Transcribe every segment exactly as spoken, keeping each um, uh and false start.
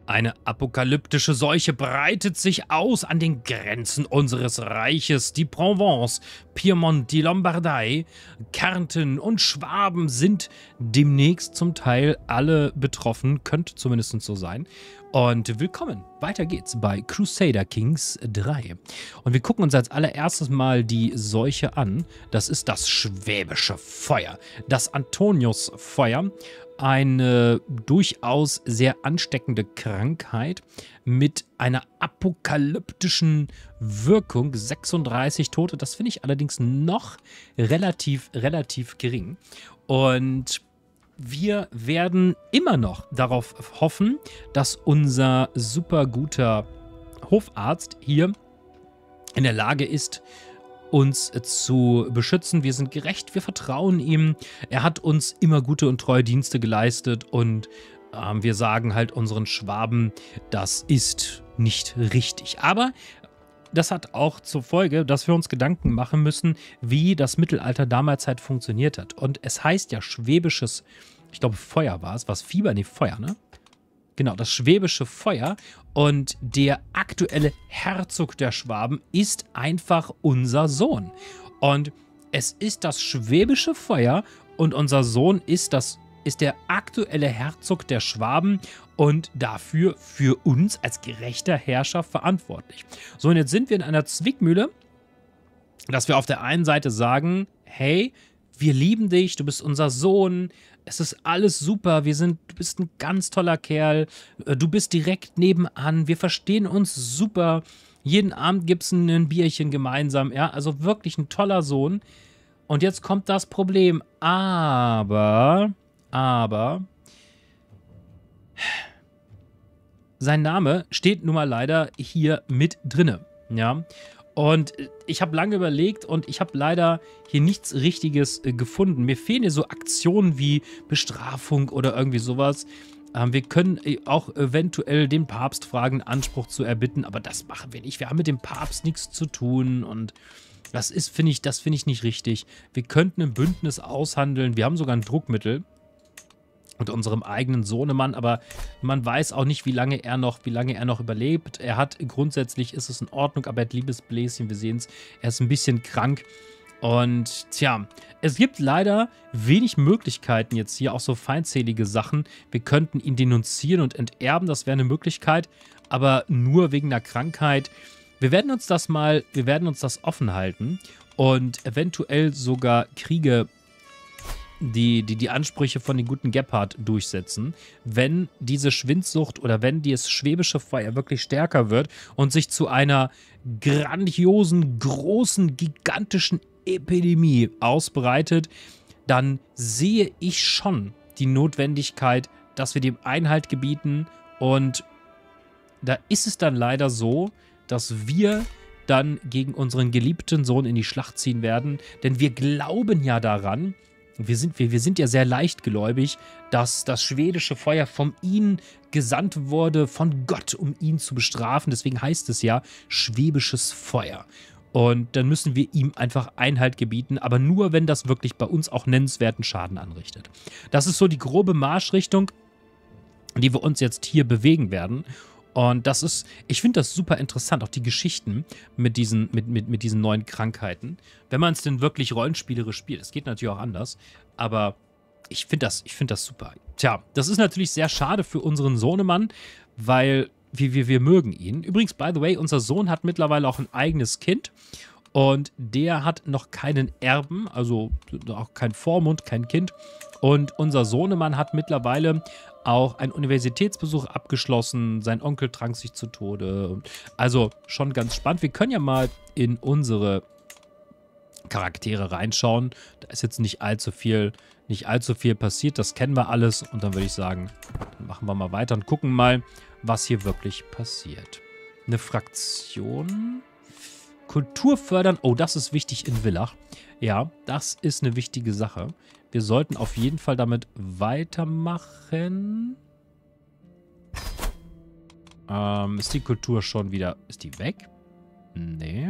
Eine apokalyptische Seuche breitet sich aus an den Grenzen unseres Reiches. Die Provence, Piemont, die Lombardei, Kärnten und Schwaben sind demnächst zum Teil alle betroffen. Könnte zumindest so sein. Und willkommen, weiter geht's bei Crusader Kings drei. Und wir gucken uns als allererstes mal die Seuche an. Das ist das schwäbische Feuer, das Antoniusfeuer. Eine durchaus sehr ansteckende Krankheit mit einer apokalyptischen Wirkung. sechsunddreißig Tote, das finde ich allerdings noch relativ, relativ gering. Und wir werden immer noch darauf hoffen, dass unser super guter Hofarzt hier in der Lage ist, uns zu beschützen. Wir sind gerecht, wir vertrauen ihm. Er hat uns immer gute und treue Dienste geleistet und äh, wir sagen halt unseren Schwaben, das ist nicht richtig. Aber das hat auch zur Folge, dass wir uns Gedanken machen müssen, wie das Mittelalter damals halt funktioniert hat. Und es heißt ja schwäbisches, ich glaube Feuer war es, was Fieber, nee Feuer, ne? Genau, das schwäbische Feuer, und der aktuelle Herzog der Schwaben ist einfach unser Sohn. Und es ist das schwäbische Feuer und unser Sohn ist, das, ist der aktuelle Herzog der Schwaben und dafür für uns als gerechter Herrscher verantwortlich. So, und jetzt sind wir in einer Zwickmühle, dass wir auf der einen Seite sagen, hey, wir lieben dich, du bist unser Sohn, es ist alles super, wir sind, du bist ein ganz toller Kerl, du bist direkt nebenan, wir verstehen uns super, jeden Abend gibt es ein Bierchen gemeinsam, ja, also wirklich ein toller Sohn. Und jetzt kommt das Problem, aber, aber, sein Name steht nun mal leider hier mit drinne, ja. Und ich habe lange überlegt und ich habe leider hier nichts Richtiges äh, gefunden. Mir fehlen hier so Aktionen wie Bestrafung oder irgendwie sowas. Ähm, wir können äh, auch eventuell den Papst fragen, Anspruch zu erbitten, aber das machen wir nicht. Wir haben mit dem Papst nichts zu tun und das ist, finde ich, das finde ich nicht richtig. Wir könnten ein Bündnis aushandeln. Wir haben sogar ein Druckmittel mit unserem eigenen Sohnemann, aber man weiß auch nicht, wie lange er noch, wie lange er noch überlebt. Er hat, grundsätzlich ist es in Ordnung, aber er hat Liebesbläschen, wir sehen es, er ist ein bisschen krank. Und tja, es gibt leider wenig Möglichkeiten jetzt hier, auch so feindselige Sachen. Wir könnten ihn denunzieren und enterben, das wäre eine Möglichkeit, aber nur wegen der Krankheit. Wir werden uns das mal, wir werden uns das offen halten und eventuell sogar Kriege Die, die, die Ansprüche von den guten Gebhard durchsetzen, wenn diese Schwindsucht oder wenn dieses schwäbische Feuer wirklich stärker wird und sich zu einer grandiosen, großen, gigantischen Epidemie ausbreitet, dann sehe ich schon die Notwendigkeit, dass wir dem Einhalt gebieten, und da ist es dann leider so, dass wir dann gegen unseren geliebten Sohn in die Schlacht ziehen werden, denn wir glauben ja daran, Wir sind, wir, wir sind ja sehr leichtgläubig, dass das schwedische Feuer von ihm gesandt wurde, von Gott, um ihn zu bestrafen. Deswegen heißt es ja schwäbisches Feuer. Und dann müssen wir ihm einfach Einhalt gebieten, aber nur, wenn das wirklich bei uns auch nennenswerten Schaden anrichtet. Das ist so die grobe Marschrichtung, die wir uns jetzt hier bewegen werden. Und das ist, ich finde das super interessant, auch die Geschichten mit diesen, mit, mit, mit diesen neuen Krankheiten. Wenn man es denn wirklich rollenspielerisch spielt, es geht natürlich auch anders, aber ich finde das, ich finde das super. Tja, das ist natürlich sehr schade für unseren Sohnemann, weil wir, wir, wir mögen ihn. Übrigens, by the way, unser Sohn hat mittlerweile auch ein eigenes Kind und der hat noch keinen Erben, also auch kein Vormund, kein Kind. Und unser Sohnemann hat mittlerweile auch einen Universitätsbesuch abgeschlossen. Sein Onkel trank sich zu Tode. Also schon ganz spannend. Wir können ja mal in unsere Charaktere reinschauen. Da ist jetzt nicht allzu viel, nicht allzu viel passiert. Das kennen wir alles. Und dann würde ich sagen, dann machen wir mal weiter und gucken mal, was hier wirklich passiert. Eine Fraktion. Kultur fördern. Oh, das ist wichtig in Villach. Ja, das ist eine wichtige Sache. Wir sollten auf jeden Fall damit weitermachen. Ähm, ist die Kultur schon wieder... Ist die weg? Nee.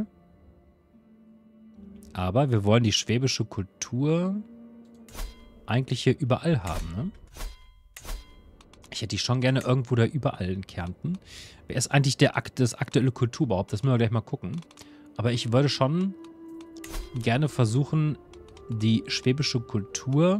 Aber wir wollen die schwäbische Kultur eigentlich hier überall haben, ne? Ich hätte die schon gerne irgendwo da überall in Kärnten. Wer ist eigentlich der Akt, das aktuelle Kulturbauhaupт? Das müssen wir gleich mal gucken. Aber ich würde schon gerne versuchen, die schwäbische Kultur...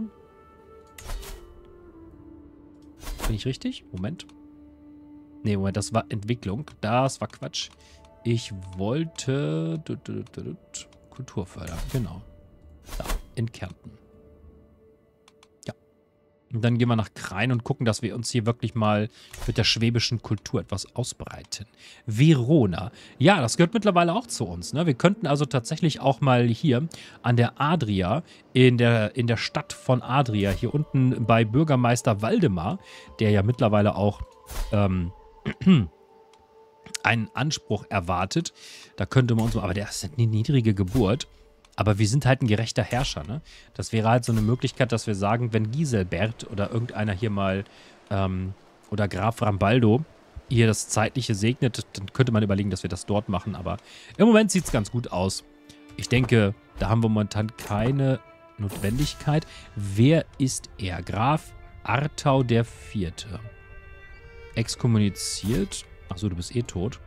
Bin ich richtig? Moment. Nee, Moment, das war Entwicklung. Das war Quatsch. Ich wollte... Kultur fördern, genau. Da, in Kärnten. Ja. Und dann gehen wir nach Krain und gucken, dass wir uns hier wirklich mal mit der schwäbischen Kultur etwas ausbreiten. Verona. Ja, das gehört mittlerweile auch zu uns, ne? Wir könnten also tatsächlich auch mal hier an der Adria, in der, in der Stadt von Adria, hier unten bei Bürgermeister Waldemar, der ja mittlerweile auch ähm, einen Anspruch erwartet. Da könnte man uns... Aber der ist eine niedrige Geburt. Aber wir sind halt ein gerechter Herrscher, ne? Das wäre halt so eine Möglichkeit, dass wir sagen, wenn Giselbert oder irgendeiner hier mal ähm, oder Graf Rambaldo hier das Zeitliche segnet, dann könnte man überlegen, dass wir das dort machen. Aber im Moment sieht es ganz gut aus. Ich denke, da haben wir momentan keine Notwendigkeit. Wer ist er? Graf Artau der Vierte. Exkommuniziert. Achso, du bist eh tot.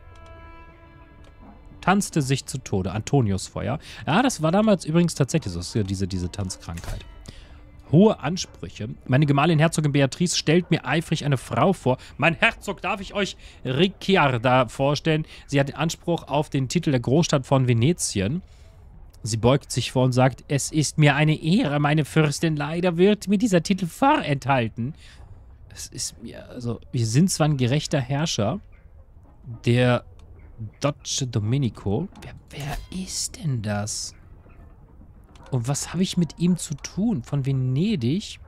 Tanzte sich zu Tode. Antoniusfeuer. Ja, das war damals übrigens tatsächlich so, diese, diese Tanzkrankheit. Hohe Ansprüche. Meine Gemahlin Herzogin Beatrice stellt mir eifrig eine Frau vor. Mein Herzog, darf ich euch Ricciarda vorstellen? Sie hat den Anspruch auf den Titel der Großstadt von Venetien. Sie beugt sich vor und sagt, es ist mir eine Ehre, meine Fürstin. Leider wird mir dieser Titel vorenthalten. Es ist mir, also, wir sind zwar ein gerechter Herrscher, der Doce Domenico. Wer, wer ist denn das? Und was habe ich mit ihm zu tun? Von Venedig?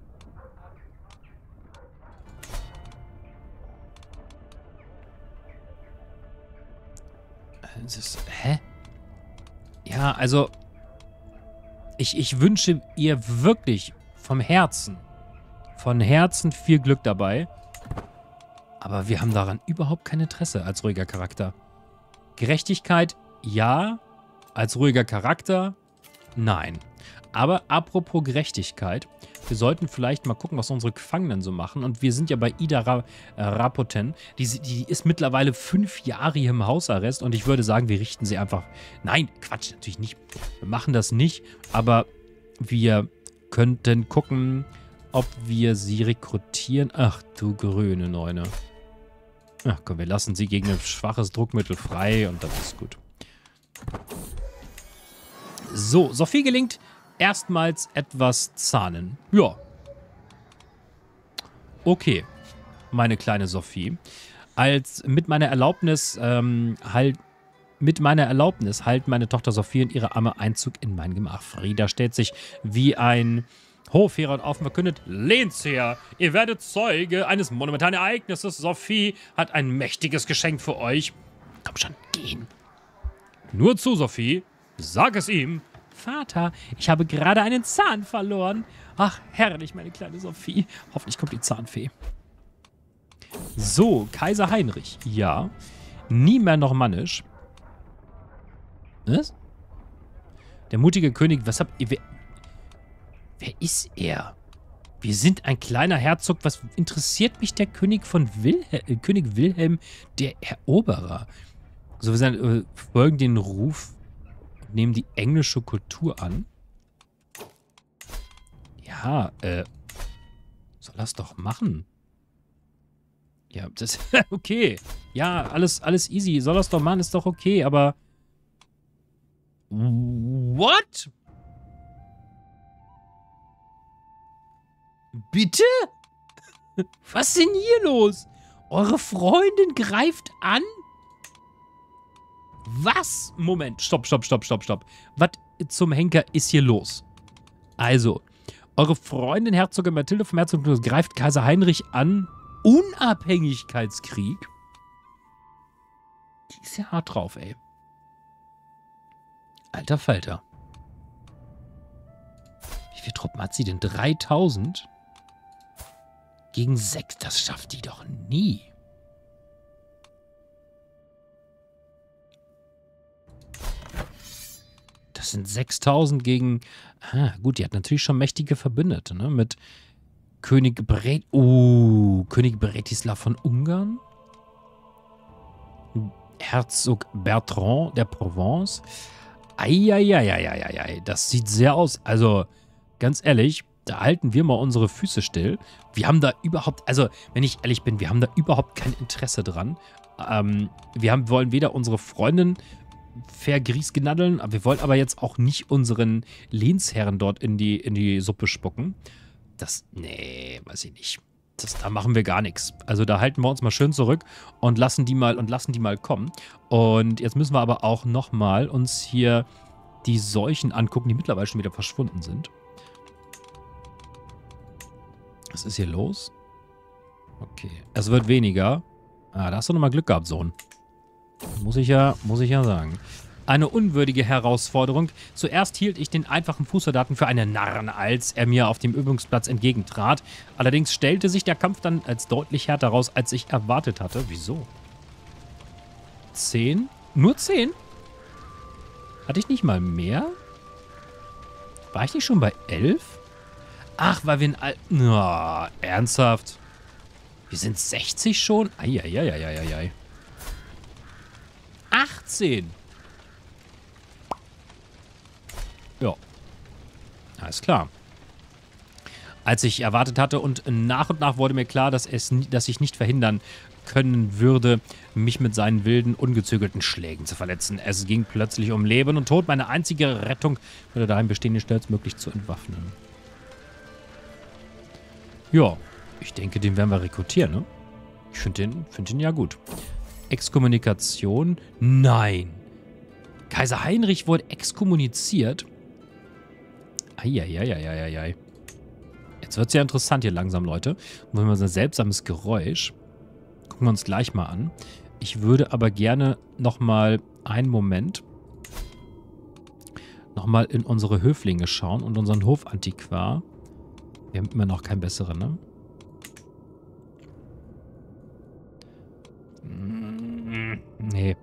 Das ist, hä? Ja, also ich, ich wünsche ihr wirklich vom Herzen, von Herzen viel Glück dabei. Aber wir haben daran überhaupt kein Interesse als ruhiger Charakter. Gerechtigkeit, ja. Als ruhiger Charakter, nein. Aber apropos Gerechtigkeit, wir sollten vielleicht mal gucken, was unsere Gefangenen so machen. Und wir sind ja bei Ida Ra äh, Rapoten. Die, die ist mittlerweile fünf Jahre hier im Hausarrest. Und ich würde sagen, wir richten sie einfach... Nein, Quatsch, natürlich nicht. Wir machen das nicht. Aber wir könnten gucken, ob wir sie rekrutieren. Ach du grüne Neune. Ach komm, wir lassen sie gegen ein schwaches Druckmittel frei und das ist gut. So, Sophie gelingt erstmals etwas zahnen. Ja. Okay, meine kleine Sophie. Als mit meiner Erlaubnis, ähm, halt, mit meiner Erlaubnis halten meine Tochter Sophie und ihre Amme Einzug in mein Gemach. Frieda stellt sich wie ein Hofhehrer und offen verkündet, lehnt's her, ihr werdet Zeuge eines monumentalen Ereignisses. Sophie hat ein mächtiges Geschenk für euch. Komm schon, gehen. Nur zu, Sophie. Sag es ihm. Vater, ich habe gerade einen Zahn verloren. Ach, herrlich, meine kleine Sophie. Hoffentlich kommt die Zahnfee. So, Kaiser Heinrich. Ja. Nie mehr normannisch. Was? Der mutige König, was habt ihr... Wer ist er? Wir sind ein kleiner Herzog. Was interessiert mich der König von Wilhelm, äh, König Wilhelm, der Eroberer? So, wir sind, äh, folgen den Ruf und nehmen die englische Kultur an. Ja, äh, soll das doch machen. Ja, das, okay. Ja, alles, alles easy. Soll das doch machen, ist doch okay, aber... What? Bitte? Was ist denn hier los? Eure Freundin greift an? Was? Moment, stopp, stopp, stopp, stopp, stopp. Was zum Henker ist hier los? Also, eure Freundin Herzogin Mathilde vom Herzogtum greift Kaiser Heinrich an. Unabhängigkeitskrieg? Die ist ja hart drauf, ey. Alter Falter. Wie viele Truppen hat sie denn? dreitausend? Gegen sechs, das schafft die doch nie. Das sind sechstausend gegen... Ah, gut, die hat natürlich schon mächtige Verbündete, ne? Mit König Bret... Oh, König Bretislav von Ungarn. Herzog Bertrand der Provence. Eieieiei, das sieht sehr aus. Also, ganz ehrlich, da halten wir mal unsere Füße still. Wir haben da überhaupt, also, wenn ich ehrlich bin, wir haben da überhaupt kein Interesse dran. Ähm, wir haben, wollen weder unsere Freundin vergriesgenaddeln, aber wir wollen aber jetzt auch nicht unseren Lehnsherren dort in die, in die Suppe spucken. Das, nee, weiß ich nicht. Das, da machen wir gar nichts. Also da halten wir uns mal schön zurück und lassen die mal und lassen die mal kommen. Und jetzt müssen wir aber auch nochmal uns hier die Seuchen angucken, die mittlerweile schon wieder verschwunden sind. Was ist hier los? Okay. Es wird weniger. Ah, da hast du nochmal Glück gehabt, Sohn. Muss ich ja, muss ich ja sagen. Eine unwürdige Herausforderung. Zuerst hielt ich den einfachen Fußsoldaten für einen Narren, als er mir auf dem Übungsplatz entgegentrat. Allerdings stellte sich der Kampf dann als deutlich härter raus, als ich erwartet hatte. Wieso? Zehn? Nur zehn? Hatte ich nicht mal mehr? War ich nicht schon bei elf? Ach, weil wir in Al... Oh, ernsthaft? Wir sind sechzig schon? Eieieiei. achtzehn. Ja. Alles klar. Als ich erwartet hatte und nach und nach wurde mir klar, dass, es, dass ich nicht verhindern können würde, mich mit seinen wilden, ungezügelten Schlägen zu verletzen. Es ging plötzlich um Leben und Tod. Meine einzige Rettung wurde darin bestehen, ihn schnellstmöglich zu entwaffnen. Ja, ich denke, den werden wir rekrutieren, ne? Ich finde den, find den ja gut. Exkommunikation? Nein. Kaiser Heinrich wurde exkommuniziert. Eieieiei. Jetzt wird es ja interessant hier langsam, Leute. Und wenn wir so ein seltsames Geräusch. Gucken wir uns gleich mal an. Ich würde aber gerne nochmal einen Moment nochmal in unsere Höflinge schauen und unseren Hofantiquar. Wir haben immer noch keinen besseren, ne? Nee.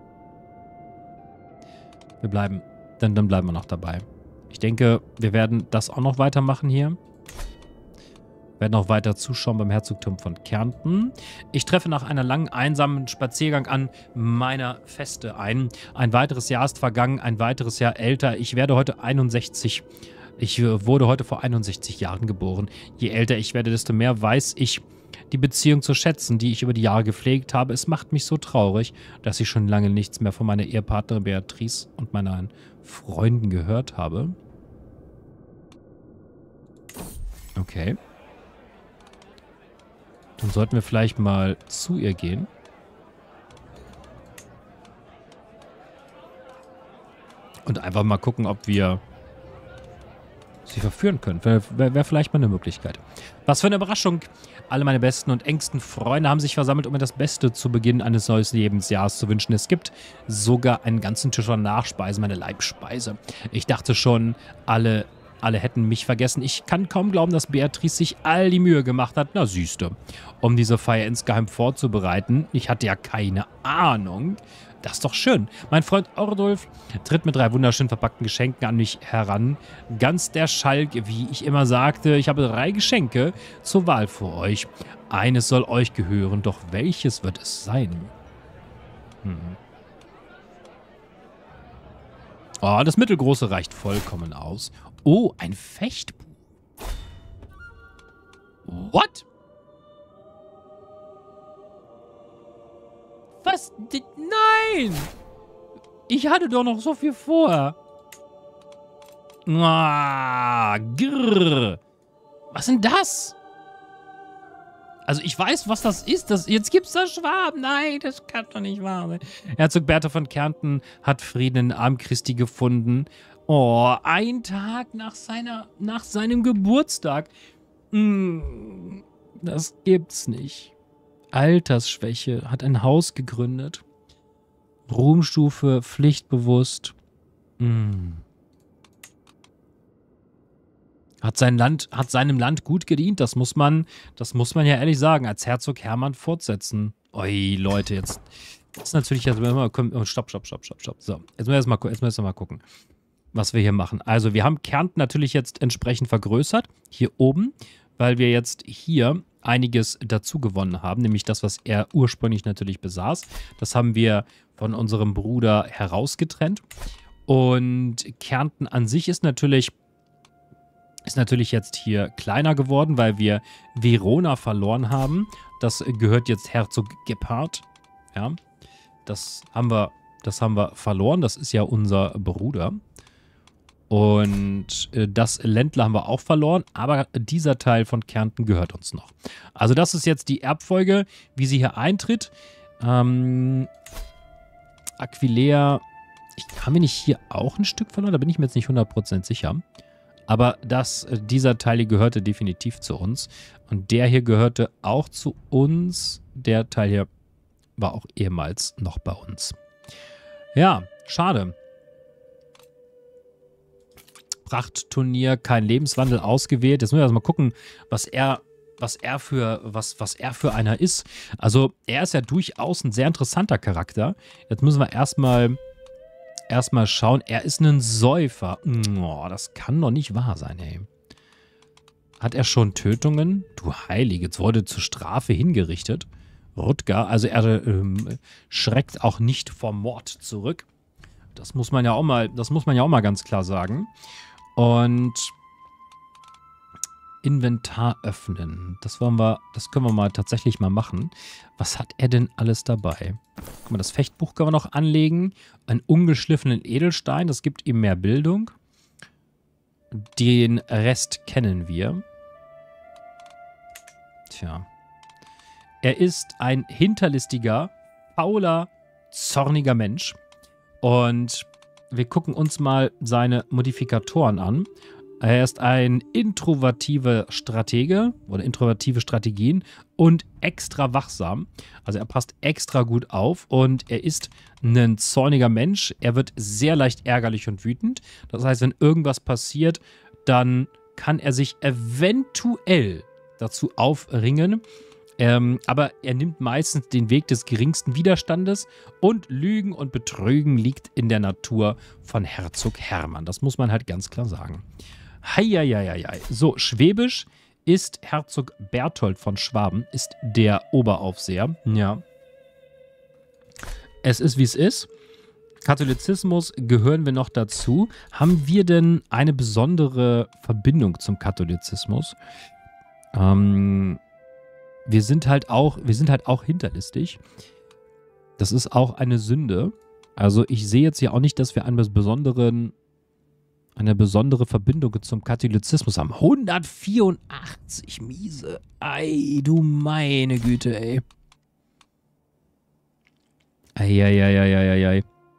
Wir bleiben. Dann, dann bleiben wir noch dabei. Ich denke, wir werden das auch noch weitermachen hier. Wir werden auch weiter zuschauen beim Herzogtum von Kärnten. Ich treffe nach einer langen, einsamen Spaziergang an meiner Feste ein. Ein weiteres Jahr ist vergangen, ein weiteres Jahr älter. Ich werde heute einundsechzig. Ich wurde heute vor einundsechzig Jahren geboren. Je älter ich werde, desto mehr weiß ich die Beziehung zu schätzen, die ich über die Jahre gepflegt habe. Es macht mich so traurig, dass ich schon lange nichts mehr von meiner Ehepartnerin Beatrice und meinen Freunden gehört habe. Okay. Dann sollten wir vielleicht mal zu ihr gehen. Und einfach mal gucken, ob wir sie verführen können. Wäre wär, wär vielleicht mal eine Möglichkeit. Was für eine Überraschung. Alle meine besten und engsten Freunde haben sich versammelt, um mir das Beste zu Beginn eines neuen Lebensjahres zu wünschen. Es gibt sogar einen ganzen Tisch an Nachspeisen, meine Leibspeise. Ich dachte schon, alle, alle hätten mich vergessen. Ich kann kaum glauben, dass Beatrice sich all die Mühe gemacht hat. Na siehste, um diese Feier insgeheim vorzubereiten. Ich hatte ja keine Ahnung. Das ist doch schön. Mein Freund Ordulf tritt mit drei wunderschön verpackten Geschenken an mich heran. Ganz der Schalk, wie ich immer sagte, ich habe drei Geschenke zur Wahl für euch. Eines soll euch gehören, doch welches wird es sein? Hm. Oh, das mittelgroße reicht vollkommen aus. Oh, ein Fechtbuch. What? Was? Nein! Ich hatte doch noch so viel vor. Ah, grrr. Was denn das? Also ich weiß, was das ist. Das, jetzt gibt's da Schwaben. Nein, das kann doch nicht wahr sein. Herzog Bertha von Kärnten hat Frieden in Arm Christi gefunden. Oh, ein Tag nach, seiner, nach seinem Geburtstag. Hm, das gibt's nicht. Altersschwäche, hat ein Haus gegründet. Ruhmstufe, pflichtbewusst. Hm. Hat sein Land, hat seinem Land gut gedient, das muss man, das muss man ja ehrlich sagen, als Herzog Hermann fortsetzen. Oi, Leute, jetzt, jetzt natürlich, jetzt mal, stopp, stopp, stopp, stopp, stopp. So, jetzt müssen wir mal, jetzt müssen wir mal gucken, was wir hier machen. Also, wir haben Kärnten natürlich jetzt entsprechend vergrößert, hier oben. weil wir jetzt hier einiges dazu gewonnen haben, nämlich das, was er ursprünglich natürlich besaß. Das haben wir von unserem Bruder herausgetrennt. Und Kärnten an sich ist natürlich, ist natürlich jetzt hier kleiner geworden, weil wir Verona verloren haben. Das gehört jetzt Herzog Gebhard. Ja, das haben wir, das haben wir verloren. Das ist ja unser Bruder. Und äh, das Ländler haben wir auch verloren, aber dieser Teil von Kärnten gehört uns noch. Also das ist jetzt die Erbfolge, wie sie hier eintritt. Ähm, Aquileia, ich, haben wir nicht hier auch ein Stück verloren? Da bin ich mir jetzt nicht hundert Prozent sicher. Aber das, äh, dieser Teil hier gehörte definitiv zu uns. Und der hier gehörte auch zu uns. Der Teil hier war auch ehemals noch bei uns. Ja, schade. Prachtturnier, kein Lebenswandel ausgewählt. Jetzt müssen wir erstmal gucken, was er, was er für, was, was er für einer ist. Also, er ist ja durchaus ein sehr interessanter Charakter. Jetzt müssen wir erstmal, erstmal schauen. Er ist ein Säufer. Oh, das kann doch nicht wahr sein, ey. Hat er schon Tötungen? Du Heilige, jetzt wurde zur Strafe hingerichtet. Rutger, also er ähm, schreckt auch nicht vor Mord zurück. Das muss man ja auch mal, das muss man ja auch mal ganz klar sagen. Und Inventar öffnen. Das wollen wir, das können wir mal tatsächlich mal machen. Was hat er denn alles dabei? Guck mal, das Fechtbuch können wir noch anlegen. Einen ungeschliffenen Edelstein, das gibt ihm mehr Bildung. Den Rest kennen wir. Tja. Er ist ein hinterlistiger, fauler, zorniger Mensch. Und wir gucken uns mal seine Modifikatoren an. Er ist ein introvativer Stratege oder introvertive Strategien und extra wachsam. Also er passt extra gut auf und er ist ein zorniger Mensch. Er wird sehr leicht ärgerlich und wütend. Das heißt, wenn irgendwas passiert, dann kann er sich eventuell dazu aufringen. Ähm, aber er nimmt meistens den Weg des geringsten Widerstandes und Lügen und Betrügen liegt in der Natur von Herzog Hermann. Das muss man halt ganz klar sagen. Heieieiei. So, Schwäbisch ist Herzog Berthold von Schwaben, ist der Oberaufseher. Ja. Es ist, wie es ist. Katholizismus gehören wir noch dazu. Haben wir denn eine besondere Verbindung zum Katholizismus? Ähm... Wir sind halt auch, wir sind halt auch hinterlistig. Das ist auch eine Sünde. Also ich sehe jetzt hier auch nicht, dass wir einen besonderen, eine besondere Verbindung zum Katholizismus haben. hundertvierundachtzig, miese. Ei, du meine Güte, ey. Eieieiei.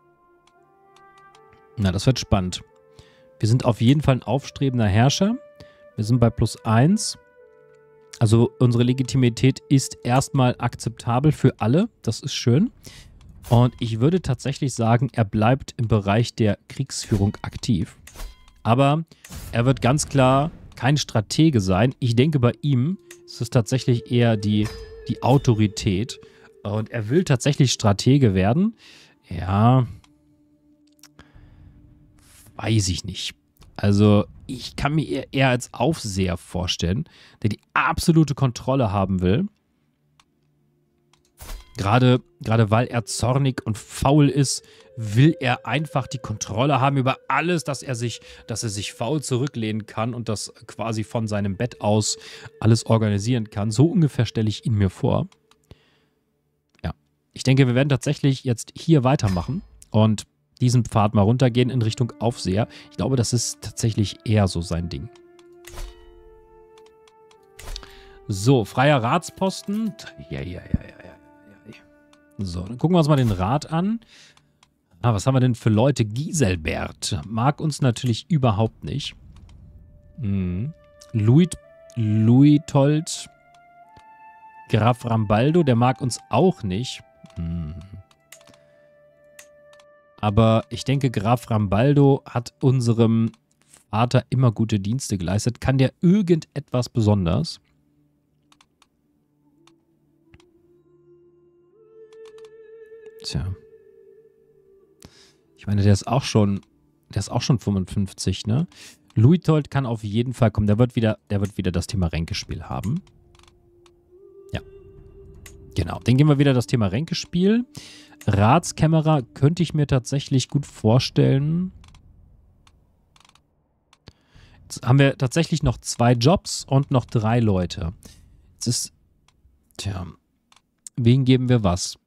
Na, das wird spannend. Wir sind auf jeden Fall ein aufstrebender Herrscher. Wir sind bei plus eins. Also unsere Legitimität ist erstmal akzeptabel für alle. Das ist schön. Und ich würde tatsächlich sagen, er bleibt im Bereich der Kriegsführung aktiv. Aber er wird ganz klar kein Stratege sein. Ich denke, bei ihm ist es tatsächlich eher die, die Autorität. Und er will tatsächlich Stratege werden. Ja, weiß ich nicht. Also ich kann mir eher, eher als Aufseher vorstellen, der die absolute Kontrolle haben will. Gerade, gerade weil er zornig und faul ist, will er einfach die Kontrolle haben über alles, dass er sich, dass er sich faul zurücklehnen kann und das quasi von seinem Bett aus alles organisieren kann. So ungefähr stelle ich ihn mir vor. Ja, ich denke, wir werden tatsächlich jetzt hier weitermachen und diesen Pfad mal runtergehen in Richtung Aufseher. Ich glaube, das ist tatsächlich eher so sein Ding. So, freier Ratsposten. Ja, ja, ja, ja, ja. So, dann gucken wir uns mal den Rat an. Ah, was haben wir denn für Leute? Giselbert mag uns natürlich überhaupt nicht. Hm. Louis, Luitold, Graf Rambaldo, der mag uns auch nicht. Hm. Aber ich denke, Graf Rambaldo hat unserem Vater immer gute Dienste geleistet. Kann der irgendetwas besonders? Tja. Ich meine, der ist auch schon, der ist auch schon fünfundfünfzig, ne? Luitpold kann auf jeden Fall kommen. Der wird wieder, der wird wieder das Thema Ränkespiel haben. Ja. Genau. Dann gehen wir wieder das Thema Ränkespiel. Ratskämmerer könnte ich mir tatsächlich gut vorstellen. Jetzt haben wir tatsächlich noch zwei Jobs und noch drei Leute. Jetzt ist, tja, wen geben wir was?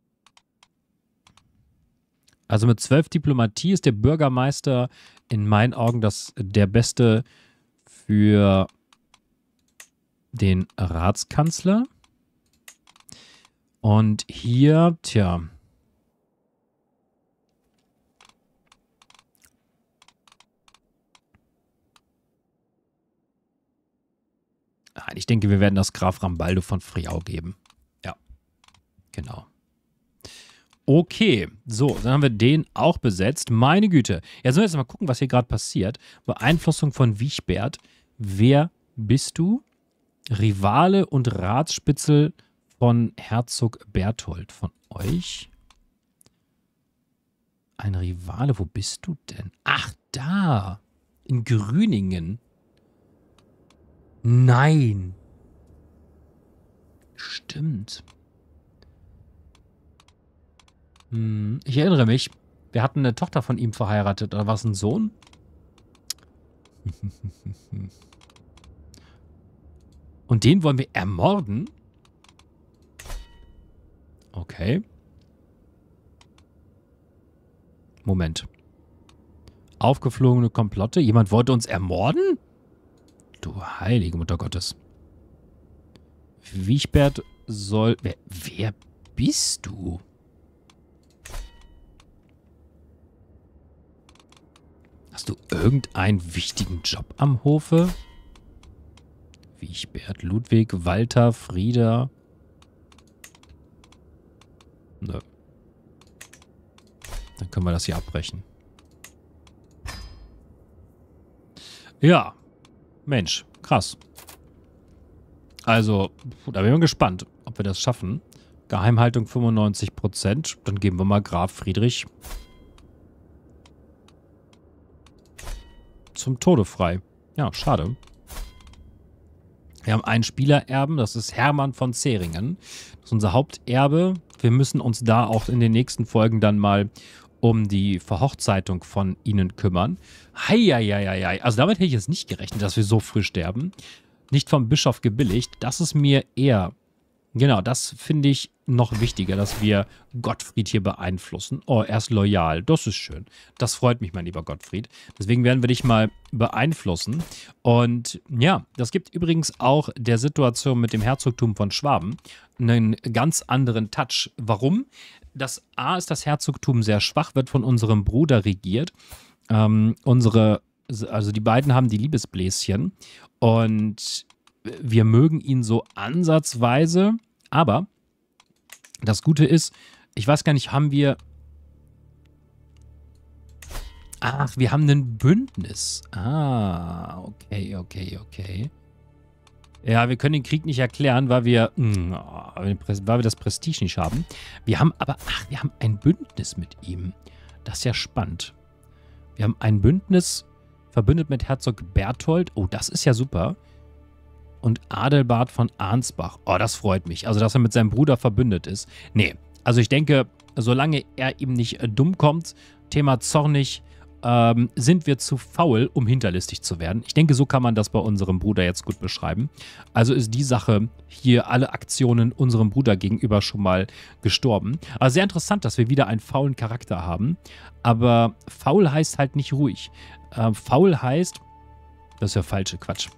Also mit zwölf Diplomatie ist der Bürgermeister in meinen Augen das der Beste für den Ratskanzler. Und hier, tja. Nein, ich denke, wir werden das Graf Rambaldo von Friau geben. Ja, genau. Okay, so, dann haben wir den auch besetzt. Meine Güte. Ja, sollen wir jetzt mal gucken, was hier gerade passiert. Beeinflussung von Wiechbert. Wer bist du? Rivale und Ratsspitzel von Herzog Berthold. Von euch? Ein Rivale, wo bist du denn? Ach, da. In Grüningen. Nein. Stimmt. Hm, ich erinnere mich, wir hatten eine Tochter von ihm verheiratet. Oder war es ein Sohn? Und den wollen wir ermorden? Okay. Moment. Aufgeflogene Komplotte? Jemand wollte uns ermorden? Du heilige Mutter Gottes. Wiechbert soll... Wer, wer bist du? Hast du irgendeinen wichtigen Job am Hofe? Wiechbert, Ludwig, Walter, Frieda. Nö. Dann können wir das hier abbrechen. Ja. Mensch, krass. Also, da bin ich mal gespannt, ob wir das schaffen. Geheimhaltung fünfundneunzig Prozent. Dann geben wir mal Graf Friedrich zum Tode frei. Ja, schade. Wir haben einen Spielererben, das ist Hermann von Zeringen. Das ist unser Haupterbe. Wir müssen uns da auch in den nächsten Folgen dann mal um die Verhochzeitung von ihnen kümmern. Heieieiei. Also damit hätte ich jetzt nicht gerechnet, dass wir so früh sterben. Nicht vom Bischof gebilligt. Das ist mir eher... Genau, das finde ich noch wichtiger, dass wir Gottfried hier beeinflussen. Oh, er ist loyal. Das ist schön. Das freut mich, mein lieber Gottfried. Deswegen werden wir dich mal beeinflussen. Und ja, das gibt übrigens auch der Situation mit dem Herzogtum von Schwaben einen ganz anderen Touch. Warum? Das A ist das Herzogtum sehr schwach, wird von unserem Bruder regiert. Ähm, unsere, also die beiden haben die Liebesbläschen und wir mögen ihn so ansatzweise, aber das Gute ist, ich weiß gar nicht, haben wir... Ach, wir haben ein Bündnis. Ah, okay, okay, okay. Ja, wir können den Krieg nicht erklären, weil wir, mh, weil wir das Prestige nicht haben. Wir haben aber, ach, wir haben ein Bündnis mit ihm. Das ist ja spannend. Wir haben ein Bündnis verbündet mit Herzog Berthold. Oh, das ist ja super. Und Adelbart von Arnsbach. Oh, das freut mich. Also, dass er mit seinem Bruder verbündet ist. Nee, also ich denke, solange er ihm nicht äh, dumm kommt, Thema zornig, ähm, sind wir zu faul, um hinterlistig zu werden. Ich denke, so kann man das bei unserem Bruder jetzt gut beschreiben. Also ist die Sache hier, alle Aktionen unserem Bruder gegenüber schon mal gestorben. Aber sehr interessant, dass wir wieder einen faulen Charakter haben. Aber faul heißt halt nicht ruhig. Äh, faul heißt, das ist ja falsche Quatsch.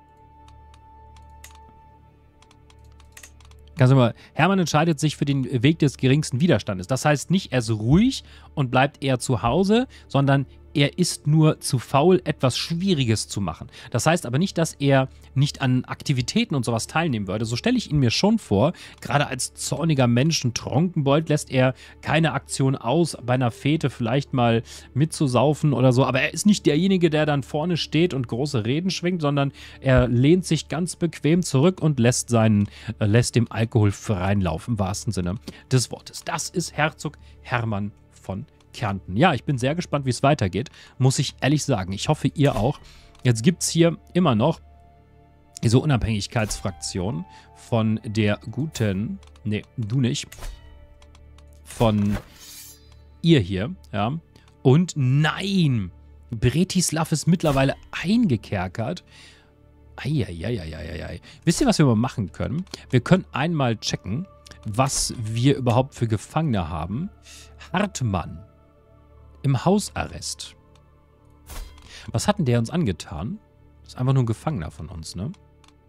Ganz normal. Hermann entscheidet sich für den Weg des geringsten Widerstandes. Das heißt nicht, er ist ruhig und bleibt eher zu Hause, sondern er ist nur zu faul, etwas Schwieriges zu machen. Das heißt aber nicht, dass er nicht an Aktivitäten und sowas teilnehmen würde. So stelle ich ihn mir schon vor. Gerade als zorniger Mensch, ein Trunkenbold, lässt er keine Aktion aus, bei einer Fete vielleicht mal mitzusaufen oder so. Aber er ist nicht derjenige, der dann vorne steht und große Reden schwingt, sondern er lehnt sich ganz bequem zurück und lässt, seinen, äh, lässt dem Alkohol freien Lauf, im wahrsten Sinne des Wortes. Das ist Herzog Hermann von Kärnten. Ja, ich bin sehr gespannt, wie es weitergeht, muss ich ehrlich sagen. Ich hoffe, ihr auch. Jetzt gibt es hier immer noch diese Unabhängigkeitsfraktion von der guten, nee, du nicht, von ihr hier, ja. Und nein, Bretislav ist mittlerweile eingekerkert. Eieieiei. Wisst ihr, was wir mal machen können? Wir können einmal checken, was wir überhaupt für Gefangene haben. Hartmann im Hausarrest. Was hat denn der uns angetan? Das ist einfach nur ein Gefangener von uns, ne?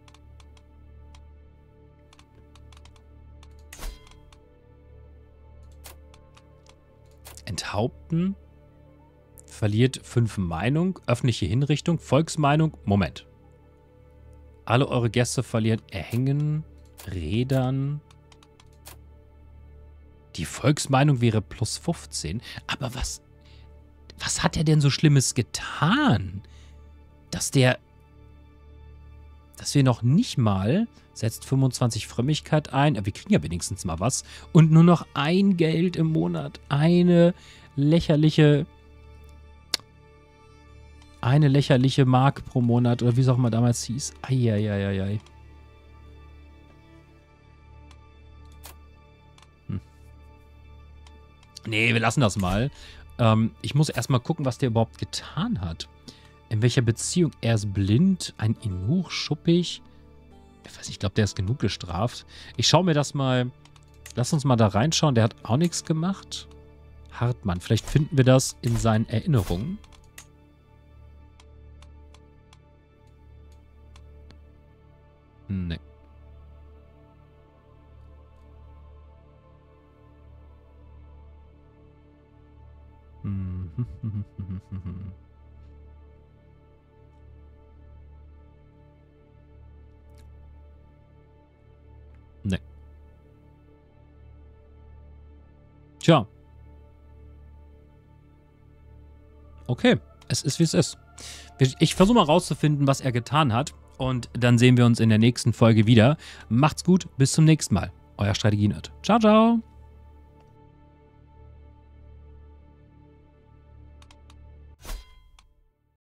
Enthaupten. Verliert fünf Meinung. Öffentliche Hinrichtung. Volksmeinung. Moment. Alle eure Gäste verlieren Erhängen. Rädern. Die Volksmeinung wäre plus fünfzehn. Aber was... Was hat er denn so Schlimmes getan? Dass der... Dass wir noch nicht mal... Setzt fünfundzwanzig Frömmigkeit ein. Aber wir kriegen ja wenigstens mal was. Und nur noch ein Geld im Monat. Eine lächerliche... Eine lächerliche Mark pro Monat. Oder wie es auch immer damals hieß. Eieieiei. Hm. Nee, wir lassen das mal. Ähm, ich muss erstmal gucken, was der überhaupt getan hat. In welcher Beziehung? Er ist blind, ein Inuch, schuppig. Ich weiß nicht, ich glaube, der ist genug gestraft. Ich schaue mir das mal... Lass uns mal da reinschauen. Der hat auch nichts gemacht. Hartmann. Vielleicht finden wir das in seinen Erinnerungen. Nee. Nee. Tja. Okay. Es ist, wie es ist. Ich versuche mal rauszufinden, was er getan hat. Und dann sehen wir uns in der nächsten Folge wieder. Macht's gut. Bis zum nächsten Mal. Euer Strategie-Nerd. Ciao, ciao.